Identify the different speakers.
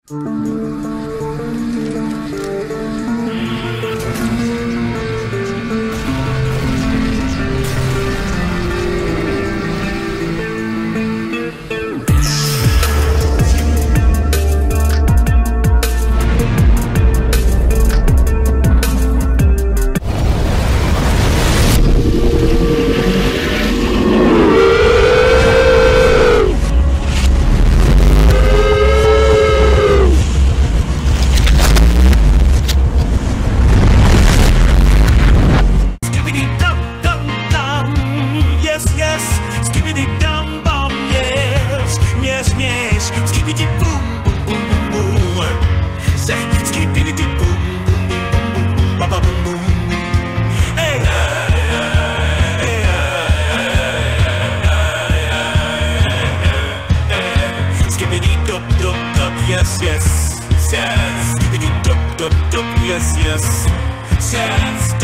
Speaker 1: Skibidi dum bum, yes, yes, yes. Skibidi boom, boom, boom, boom, boom. Say skibidi boom, boom, boom, boom, boom, ba ba boom, boom. Hey, skibidi dup, dup, dup, yes, yes, yes. Skibidi dup, dup, dup, yes, yes, yes.